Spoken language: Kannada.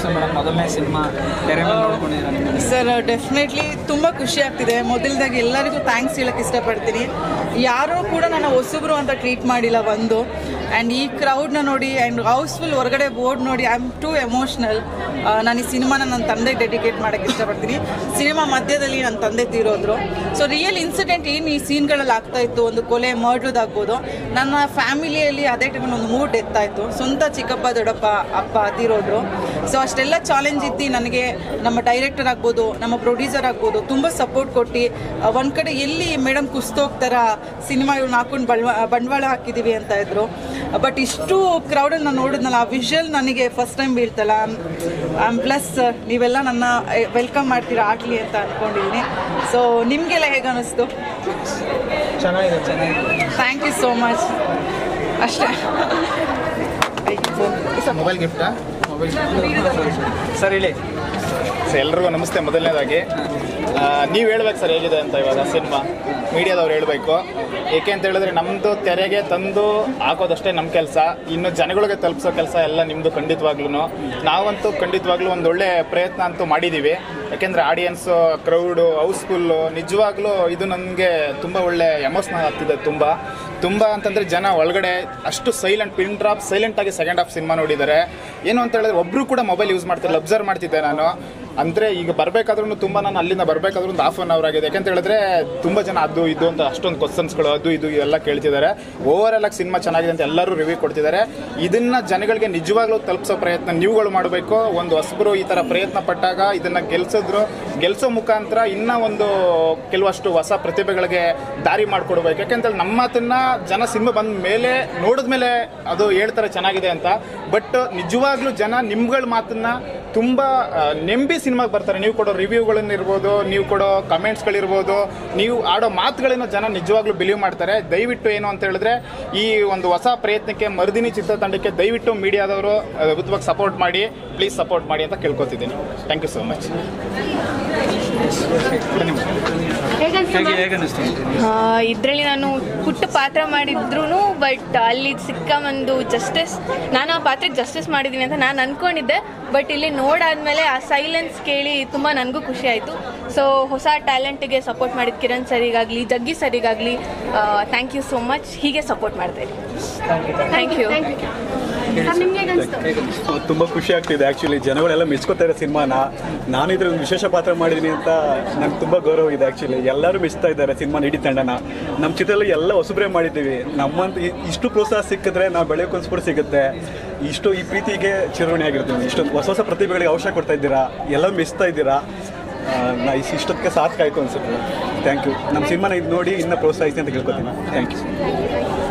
ಅನಿಸ್ತು ಮೇಡಮ್ ಮೊದಲನೇ ಸಿನಿಮಾ ತೆರೆ ಮೇಲೆ ನೋಡ್ಕೊಂಡಿದ್ದೀರಾ ನಿಮಗೆ? ಸರ್ ಡೆಫಿನೆಟ್ಲಿ ತುಂಬ ಖುಷಿ ಆಗ್ತಿದೆ. ಮೊದಲದಾಗಿ ಎಲ್ಲರಿಗೂ ಥ್ಯಾಂಕ್ಸ್ ಹೇಳೋಕ್ಕೆ ಇಷ್ಟಪಡ್ತೀನಿ. ಯಾರೂ ಕೂಡ ನನ್ನ ಹೊಸಬ್ರು ಅಂತ ಟ್ರೀಟ್ ಮಾಡಿಲ್ಲ ಒಂದು. ಆ್ಯಂಡ್ ಈ ಕ್ರೌಡ್ನ ನೋಡಿ ಆ್ಯಂಡ್ ಹೌಸ್ಫುಲ್ ಹೊರಗಡೆ ಬೋರ್ಡ್ ನೋಡಿ ಐ ಆಮ್ ಟು ಎಮೋಷ್ನಲ್. ನಾನು ಈ ಸಿನಿಮಾನ ನನ್ನ ತಂದೆಗೆ ಡೆಡಿಕೇಟ್ ಮಾಡೋಕ್ಕೆ ಇಷ್ಟಪಡ್ತೀನಿ. ಸಿನಿಮಾ ಮಧ್ಯದಲ್ಲಿ ನನ್ನ ತಂದೆ ತೀರೋದ್ರು. ಸೊ ರಿಯಲ್ ಇನ್ಸಿಡೆಂಟ್ ಏನು ಈ ಸೀನ್ಗಳಲ್ಲಿ ಆಗ್ತಾಯಿತ್ತು, ಒಂದು ಕೊಲೆ ಮರ್ಡ್ರದಾಗ್ಬೋದು. ನನ್ನ ಫ್ಯಾಮಿಲಿಯಲ್ಲಿ ಅದೇ ಟೈಮಲ್ಲಿ ಒಂದು 3 ಡೆತ್ ಆಯಿತು. ಸ್ವಂತ ಚಿಕ್ಕಪ್ಪ ದೊಡ್ಡಪ್ಪ ಅಪ್ಪ ತೀರೋದ್ರು. ಸೊ ಅಷ್ಟೆಲ್ಲ ಚಾಲೆಂಜ್ ಇದ್ದು ನನಗೆ ನಮ್ಮ ಡೈರೆಕ್ಟರ್ ಆಗ್ಬೋದು, ನಮ್ಮ ಪ್ರೊಡ್ಯೂಸರ್ ಆಗ್ಬೋದು ತುಂಬ ಸಪೋರ್ಟ್ ಕೊಟ್ಟು ಒಂದು ಕಡೆ ಎಲ್ಲಿ ಮೇಡಮ್ ಕುಸ್ತೋಗ್ತಾರ ಸಿನಿಮಾ ಇವ್ರನ್ನ ಹಾಕೊಂಡು ಬಂಡವಾಳ ಹಾಕಿದ್ದೀವಿ ಅಂತ ಇದ್ರು. ಬಟ್ ಇಷ್ಟು ಕ್ರೌಡನ್ನು ನೋಡಿದ್ನಲ್ಲ, ಆ ವಿಷುವಲ್ ನನಗೆ ಫಸ್ಟ್ ಟೈಮ್ ಬೀಳ್ತಲ್ಲ. ಪ್ಲಸ್ ನೀವೆಲ್ಲ ನನ್ನ ವೆಲ್ಕಮ್ ಮಾಡ್ತೀರಾ ಆಗಲಿ ಅಂತ ಅಂದ್ಕೊಂಡಿದ್ದೀನಿ. ಸೊ ನಿಮಗೆಲ್ಲ ಹೇಗೆ ಅನ್ನಿಸ್ತು? ಚೆನ್ನಾಗಿದೆ. Thank you so much. ಅಷ್ಟೇ. ಮೊಬೈಲ್ ಗಿಫ್ಟಾ? ಸರ್ ಹೇಳಿ. ಸರ್ ಎಲ್ರಿಗೂ ನಮಸ್ತೆ. ಮೊದಲನೇದಾಗಿ ನೀವು ಹೇಳ್ಬೇಕು ಸರ್ ಹೇಗಿದೆ ಅಂತ. ಇವಾಗ ಸಿನಿಮಾ ಮೀಡಿಯಾದವ್ರು ಹೇಳಬೇಕು. ಏಕೆ ಅಂತ ಹೇಳಿದ್ರೆ ನಮ್ಮದು ತೆರೆಗೆ ತಂದು ಹಾಕೋದಷ್ಟೇ ನಮ್ಮ ಕೆಲಸ, ಇನ್ನು ಜನಗಳಿಗೆ ತಲುಪಿಸೋ ಕೆಲಸ ಎಲ್ಲ ನಿಮ್ಮದು. ಖಂಡಿತವಾಗ್ಲೂ ನಾವಂತೂ ಖಂಡಿತವಾಗ್ಲೂ ಒಂದು ಒಳ್ಳೆ ಪ್ರಯತ್ನ ಅಂತೂ ಮಾಡಿದ್ದೀವಿ. ಯಾಕೆಂದರೆ ಆಡಿಯನ್ಸು, ಕ್ರೌಡು, ಹೌಸ್ಫುಲ್ಲು ನಿಜವಾಗ್ಲೂ ಇದು ನನಗೆ ತುಂಬ ಒಳ್ಳೆ ಎಮೋಷ್ನಲ್ ಆಗ್ತಿದೆ. ತುಂಬ ಅಂತಂದರೆ ಜನ ಒಳಗಡೆ ಅಷ್ಟು ಸೈಲೆಂಟ್, ಪಿನ್ ಡ್ರಾಪ್ ಸೈಲೆಂಟಾಗಿ ಸೆಕೆಂಡ್ ಹಾಫ್ ಸಿನಿಮಾ ನೋಡಿದ್ದಾರೆ. ಏನು ಅಂತ ಹೇಳಿದ್ರೆ ಒಬ್ಬರು ಕೂಡ ಮೊಬೈಲ್ ಯೂಸ್ ಮಾಡ್ತಿಲ್ಲ. ಅಬ್ಸರ್ವ್ ಮಾಡ್ತಿದ್ದೆ ನಾನು. ಅಂದರೆ ಈಗ ಬರಬೇಕಾದ್ರೂ ತುಂಬ ನಾನು ಅಲ್ಲಿಂದ ಬರಬೇಕಾದ್ರೂ ಒಂದು ½ hour ಆಗಿದೆ. ಯಾಕೆಂತ ಹೇಳಿದ್ರೆ ತುಂಬ ಜನ ಅದು ಇದು ಅಂತ ಅಷ್ಟೊಂದು ಕ್ವಶನ್ಸ್ಗಳು ಅದು ಇದು ಎಲ್ಲ ಕೇಳ್ತಿದ್ದಾರೆ. ಓವರಾಲ್ ಆಗಿ ಸಿನಿಮಾ ಚೆನ್ನಾಗಿದೆ ಅಂತ ಎಲ್ಲರೂ ರಿವ್ಯೂ ಕೊಡ್ತಿದ್ದಾರೆ. ಇದನ್ನು ಜನಗಳಿಗೆ ನಿಜವಾಗ್ಲೂ ತಲುಪಿಸೋ ಪ್ರಯತ್ನ ನೀವುಗಳು ಮಾಡಬೇಕು. ಒಂದು ಹೊಸಬರು ಈ ಥರ ಪ್ರಯತ್ನ ಪಟ್ಟಾಗ ಇದನ್ನು ಗೆಲ್ಸೋ ಮುಖಾಂತರ ಇನ್ನೂ ಒಂದು ಕೆಲವಷ್ಟು ಹೊಸ ಪ್ರತಿಭೆಗಳಿಗೆ ದಾರಿ ಮಾಡಿಕೊಡ್ಬೇಕು. ಯಾಕೆಂತೇಳಿ ನಮ್ಮ ಮಾತನ್ನು ಜನ ಸಿನಿಮಾ ಬಂದ ಮೇಲೆ ನೋಡಿದ್ಮೇಲೆ ಅದು ಹೇಳ್ತಾರೆ ಚೆನ್ನಾಗಿದೆ ಅಂತ. ಬಟ್ ನಿಜವಾಗ್ಲೂ ಜನ ನಿಮ್ಗಳ ಮಾತನ್ನು ತುಂಬ ನೆಂಬಿ ಸಿನಿಮಾಗೆ ಬರ್ತಾರೆ. ನೀವು ಕೊಡೋ ರಿವ್ಯೂಗಳನ್ನಿರ್ಬೋದು, ನೀವು ಕೊಡೋ ಕಮೆಂಟ್ಸ್ಗಳಿರ್ಬೋದು, ನೀವು ಆಡೋ ಮಾತುಗಳನ್ನ ಜನ ನಿಜವಾಗ್ಲೂ ಬಿಲೀವ್ ಮಾಡ್ತಾರೆ. ದಯವಿಟ್ಟು ಏನು ಅಂತ ಹೇಳಿದ್ರೆ ಈ ಒಂದು ಹೊಸ ಪ್ರಯತ್ನಕ್ಕೆ ಮರ್ದಿನಿ ಚಿತ್ರತಂಡಕ್ಕೆ ದಯವಿಟ್ಟು ಮೀಡಿಯಾದವರು ಅದ್ಭುತವಾಗಿ ಸಪೋರ್ಟ್ ಮಾಡಿ, ಪ್ಲೀಸ್ ಸಪೋರ್ಟ್ ಮಾಡಿ ಅಂತ ಕೇಳ್ಕೊತಿದ್ದೀನಿ. Thank you so much. ಇದರಲ್ಲಿ ನಾನು ಪುಟ್ಟ ಪಾತ್ರ ಮಾಡಿದ್ರು ಬಟ್ ಅಲ್ಲಿ ಸಿಕ್ಕ ಒಂದು ಜಸ್ಟಿಸ್, ನಾನು ಆ ಪಾತ್ರಕ್ಕೆ ಜಸ್ಟಿಸ್ ಮಾಡಿದ್ದೀನಿ ಅಂತ ನಾನು ಅಂದ್ಕೊಂಡಿದ್ದೆ. ಬಟ್ ಇಲ್ಲಿ ನೋಡಾದ್ಮೇಲೆ ಆ ಸೈಲೆನ್ಸ್ ಕೇಳಿ ತುಂಬ ನನಗೂ ಖುಷಿ ಆಯಿತು. ಸೊ ಹೊಸ ಟ್ಯಾಲೆಂಟಿಗೆ ಸಪೋರ್ಟ್ ಮಾಡಿದ ಕಿರಣ್ ಸರಿಗಾಗಲಿ, ಜಗ್ಗಿ ಸರಿಗಾಗಲಿ ಥ್ಯಾಂಕ್ ಯು ಸೋ ಮಚ್. ಹೀಗೆ ಸಪೋರ್ಟ್ ಮಾಡ್ತಾಯಿರಿ. Thank you. ತುಂಬ ಖುಷಿ ಆಗ್ತಿದೆ. ಆ್ಯಕ್ಚುಲಿ ಜನಗಳೆಲ್ಲ ಮೆಚ್ಕೋತಾರೆ ಸಿನಿಮಾನ. ನಾನು ಇದ್ರಲ್ಲಿ ವಿಶೇಷ ಪಾತ್ರ ಮಾಡಿದ್ದೀನಿ ಅಂತ ನಂಗೆ ತುಂಬ ಗೌರವ ಇದೆ. ಆ್ಯಕ್ಚುಲಿ ಎಲ್ಲರೂ ಮೆಚ್ತಾ ಇದ್ದಾರೆ ಸಿನಿಮಾ ಇಡೀ ತಂಡನ. ನಮ್ಮ ಚಿತ್ರದಲ್ಲಿ ಎಲ್ಲ ಹೊಸಬ್ರೇ ಮಾಡಿದ್ದೀವಿ. ನಮ್ಮಂತ ಇಷ್ಟು ಪ್ರೋತ್ಸಾಹ ಸಿಕ್ಕಿದ್ರೆ ನಾವು ಬೆಳೆಯೋಕ್ಕೊಂದು ಸ್ಫೂರ್ತಿ ಸಿಗುತ್ತೆ. ಇಷ್ಟು ಈ ಪ್ರೀತಿಗೆ ಚಿರಋಣಿ ಆಗಿರ್ತೀವಿ. ಇಷ್ಟೊಂದು ಹೊಸ ಪ್ರತಿಭೆಗಳಿಗೆ ಅವಕಾಶ ಕೊಡ್ತಾ ಇದ್ದೀರಾ, ಎಲ್ಲ ಮೆಚ್ತಾ ಇದ್ದೀರಾ. ನಾ ಇಷ್ಟೊತ್ತಿಗೆ ಸಾರ್ಥಕ ಆಯಿತು ಅನ್ಸುತ್ತೆ. Thank you. ನಮ್ಮ ಸಿನಿಮಾನ ಇದು ನೋಡಿ ಇನ್ನೂ ಪ್ರೋತ್ಸಾಹಿಸಿ ಅಂತ ಕೇಳ್ಕೊತೀನಿ. Thank you.